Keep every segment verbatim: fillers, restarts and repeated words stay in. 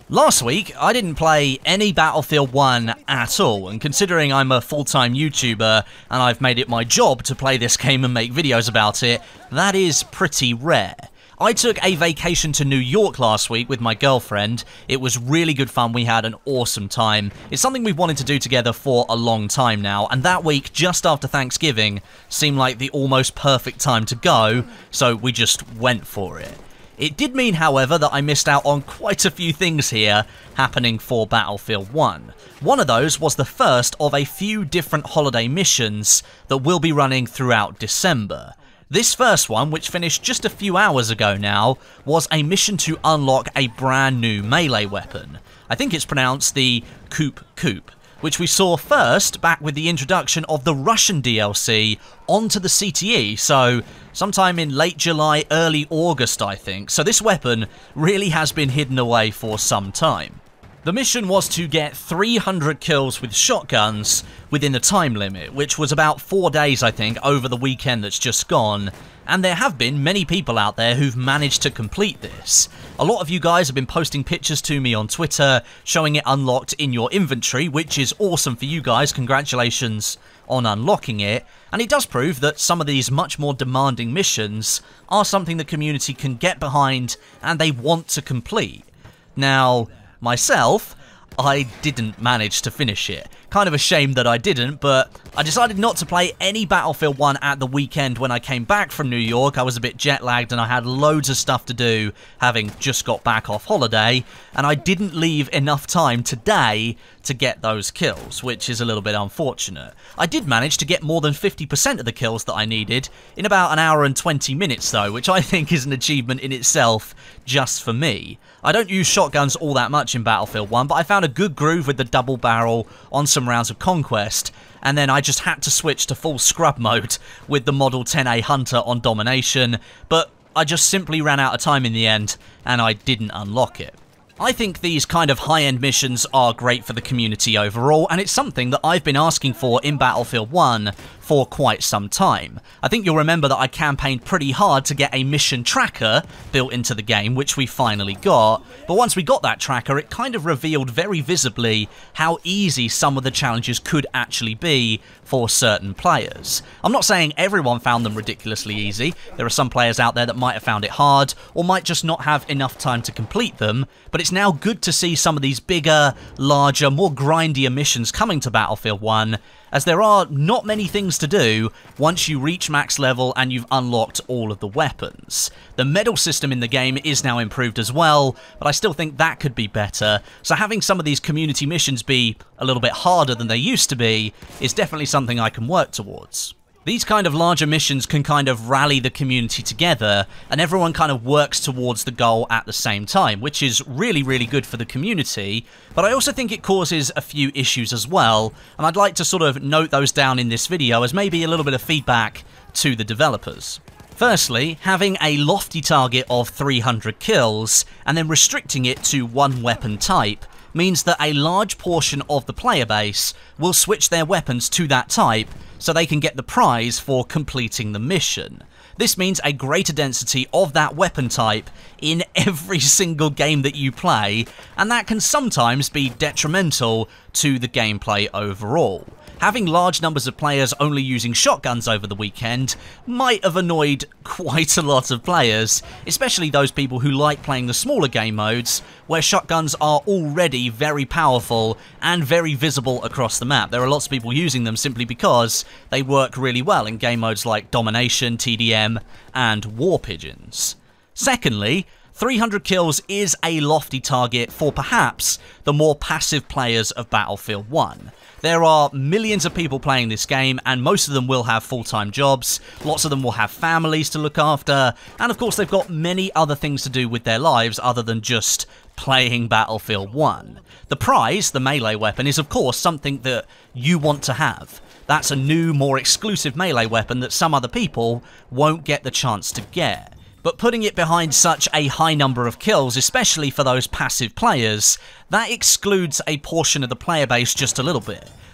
Last week, I didn't play any Battlefield one at all, and considering I'm a full-time YouTuber and I've made it my job to play this game and make videos about it, that is pretty rare. I took a vacation to New York last week with my girlfriend. It was really good fun, we had an awesome time. It's something we've wanted to do together for a long time now, and that week, just after Thanksgiving, seemed like the almost perfect time to go, so we just went for it. It did mean, however, that I missed out on quite a few things here happening for Battlefield one. One of those was the first of a few different holiday missions that will be running throughout December. This first one, which finished just a few hours ago now, was a mission to unlock a brand new melee weapon. I think it's pronounced the Coop Coop, which we saw first back with the introduction of the Russian D L C onto the C T E, so sometime in late July, early August, I think. So this weapon really has been hidden away for some time. The mission was to get three hundred kills with shotguns within the time limit, which was about four days, I think, over the weekend that's just gone. And there have been many people out there who've managed to complete this. A lot of you guys have been posting pictures to me on Twitter, showing it unlocked in your inventory, which is awesome for you guys. Congratulations on unlocking it. And it does prove that some of these much more demanding missions are something the community can get behind and they want to complete. Now, myself, I didn't manage to finish it. Kind of a shame that I didn't, but I decided not to play any Battlefield one at the weekend when I came back from New York. I was a bit jet-lagged and I had loads of stuff to do, having just got back off holiday, and I didn't leave enough time today to get those kills, which is a little bit unfortunate. I did manage to get more than fifty percent of the kills that I needed in about an hour and twenty minutes though, which I think is an achievement in itself just for me. I don't use shotguns all that much in Battlefield one, but I found a good groove with the double barrel on some rounds of Conquest, and then I just had to switch to full scrub mode with the Model ten A Hunter on Domination, but I just simply ran out of time in the end, and I didn't unlock it. I think these kind of high-end missions are great for the community overall, and it's something that I've been asking for in Battlefield one for quite some time. I think you'll remember that I campaigned pretty hard to get a mission tracker built into the game, which we finally got, but once we got that tracker, it kind of revealed very visibly how easy some of the challenges could actually be for certain players. I'm not saying everyone found them ridiculously easy. There are some players out there that might have found it hard, or might just not have enough time to complete them, but it's now good to see some of these bigger, larger, more grindier missions coming to Battlefield one, as there are not many things to do once you reach max level and you've unlocked all of the weapons. The medal system in the game is now improved as well, but I still think that could be better, so having some of these community missions be a little bit harder than they used to be is definitely something I can work towards. These kind of larger missions can kind of rally the community together, and everyone kind of works towards the goal at the same time, which is really, really good for the community, but I also think it causes a few issues as well, and I'd like to sort of note those down in this video as maybe a little bit of feedback to the developers. Firstly, having a lofty target of three hundred kills, and then restricting it to one weapon type, means that a large portion of the player base will switch their weapons to that type so they can get the prize for completing the mission. This means a greater density of that weapon type in every single game that you play, and that can sometimes be detrimental to the gameplay overall. Having large numbers of players only using shotguns over the weekend might have annoyed quite a lot of players, especially those people who like playing the smaller game modes, where shotguns are already very powerful and very visible across the map. There are lots of people using them simply because they work really well in game modes like Domination, T D M, and War Pigeons. Secondly, three hundred kills is a lofty target for perhaps the more passive players of Battlefield one. There are millions of people playing this game, and most of them will have full-time jobs, lots of them will have families to look after, and of course they've got many other things to do with their lives other than just playing Battlefield one. The prize, the melee weapon, is of course something that you want to have. That's a new, more exclusive melee weapon that some other people won't get the chance to get. But putting it behind such a high number of kills, especially for those passive players, that excludes a portion of the player base just a little bit.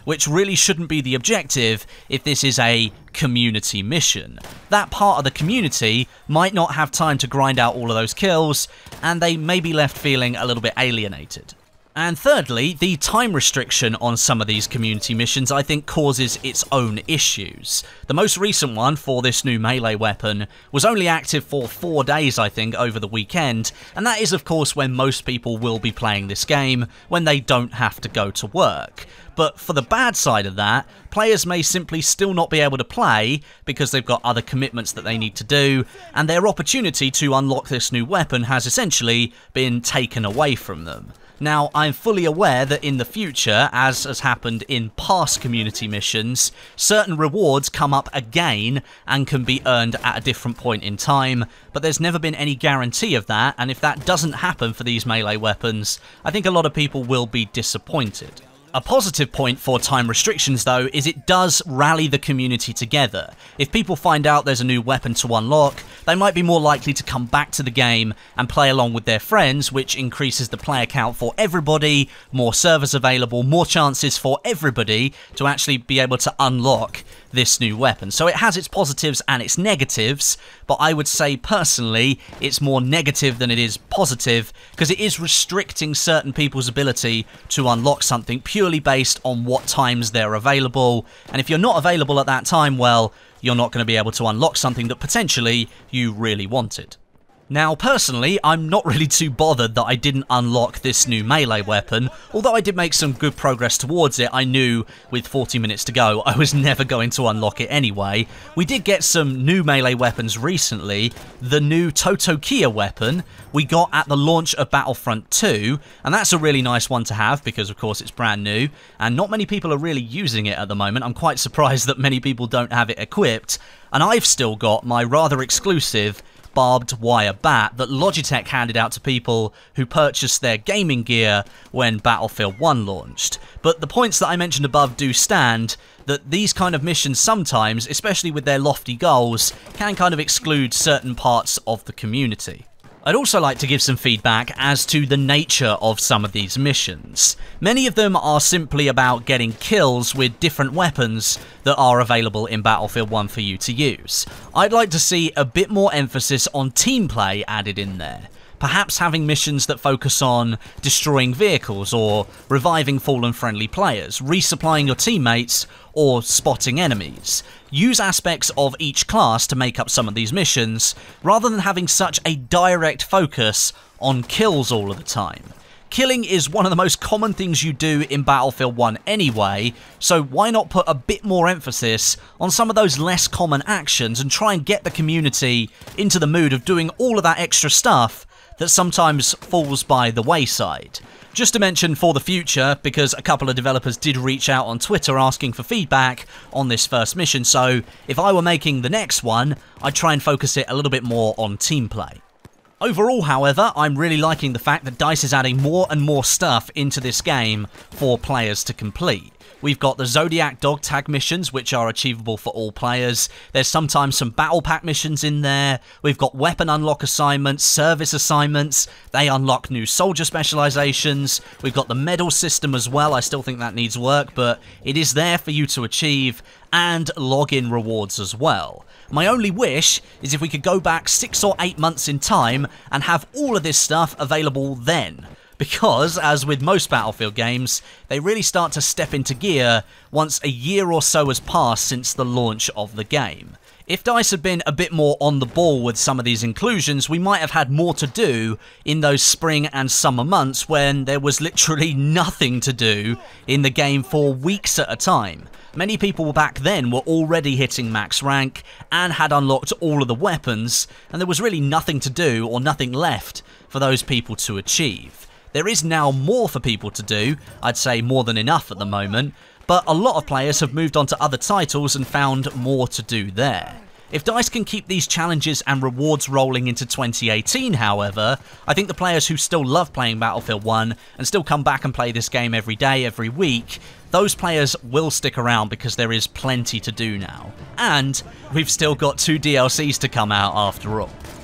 which really shouldn't be the objective if this is a community mission. That part of the community might not have time to grind out all of those kills, and they may be left feeling a little bit alienated. And thirdly, the time restriction on some of these community missions I think causes its own issues. The most recent one for this new melee weapon was only active for four days I think over the weekend, and that is of course when most people will be playing this game, when they don't have to go to work. But for the bad side of that, players may simply still not be able to play because they've got other commitments that they need to do, and their opportunity to unlock this new weapon has essentially been taken away from them. Now, I'm fully aware that in the future, as has happened in past community missions, certain rewards come up again and can be earned at a different point in time, but there's never been any guarantee of that, and if that doesn't happen for these melee weapons, I think a lot of people will be disappointed. A positive point for time restrictions though is it does rally the community together. If people find out there's a new weapon to unlock, they might be more likely to come back to the game and play along with their friends, which increases the player count for everybody, more servers available, more chances for everybody to actually be able to unlock this new weapon. So it has its positives and its negatives, but I would say personally it's more negative than it is positive because it is restricting certain people's ability to unlock something purely based on what times they're available, and if you're not available at that time, well, you're not going to be able to unlock something that potentially you really wanted. Now, personally, I'm not really too bothered that I didn't unlock this new melee weapon. Although I did make some good progress towards it, I knew with forty minutes to go I was never going to unlock it anyway. We did get some new melee weapons recently. The new Totokiya weapon we got at the launch of Battlefront two, and that's a really nice one to have because of course it's brand new, and not many people are really using it at the moment. I'm quite surprised that many people don't have it equipped, and I've still got my rather exclusive barbed wire bat that Logitech handed out to people who purchased their gaming gear when Battlefield one launched. But the points that I mentioned above do stand, that these kind of missions sometimes, especially with their lofty goals, can kind of exclude certain parts of the community. I'd also like to give some feedback as to the nature of some of these missions. Many of them are simply about getting kills with different weapons that are available in Battlefield one for you to use. I'd like to see a bit more emphasis on team play added in there. Perhaps having missions that focus on destroying vehicles or reviving fallen friendly players, resupplying your teammates, or spotting enemies. Use aspects of each class to make up some of these missions, rather than having such a direct focus on kills all of the time. Killing is one of the most common things you do in Battlefield one anyway, so why not put a bit more emphasis on some of those less common actions and try and get the community into the mood of doing all of that extra stuff that sometimes falls by the wayside. Just to mention for the future, because a couple of developers did reach out on Twitter asking for feedback on this first mission, so if I were making the next one, I'd try and focus it a little bit more on team play. Overall, however, I'm really liking the fact that DICE is adding more and more stuff into this game for players to complete. We've got the Zodiac Dog Tag missions, which are achievable for all players. There's sometimes some Battle Pack missions in there. We've got weapon unlock assignments, service assignments. They unlock new soldier specializations. We've got the medal system as well. I still think that needs work, but it is there for you to achieve, and login rewards as well. My only wish is if we could go back six or eight months in time and have all of this stuff available then. Because, as with most Battlefield games, they really start to step into gear once a year or so has passed since the launch of the game. If DICE had been a bit more on the ball with some of these inclusions, we might have had more to do in those spring and summer months when there was literally nothing to do in the game for weeks at a time. Many people back then were already hitting max rank and had unlocked all of the weapons, and there was really nothing to do or nothing left for those people to achieve. There is now more for people to do, I'd say more than enough at the moment, but a lot of players have moved on to other titles and found more to do there. If DICE can keep these challenges and rewards rolling into twenty eighteen, however, I think the players who still love playing Battlefield one and still come back and play this game every day, every week, those players will stick around because there is plenty to do now. And we've still got two D L Cs to come out after all.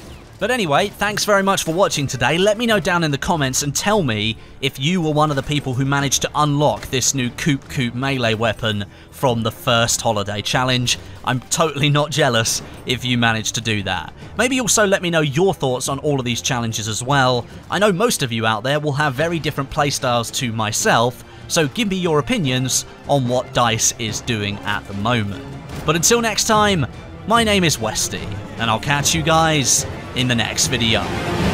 But anyway, thanks very much for watching today. Let me know down in the comments and tell me if you were one of the people who managed to unlock this new Coop Coop melee weapon from the first holiday challenge. I'm totally not jealous if you managed to do that. Maybe also let me know your thoughts on all of these challenges as well. I know most of you out there will have very different playstyles to myself, so give me your opinions on what DICE is doing at the moment. But until next time, my name is Westy, and I'll catch you guys in the next video.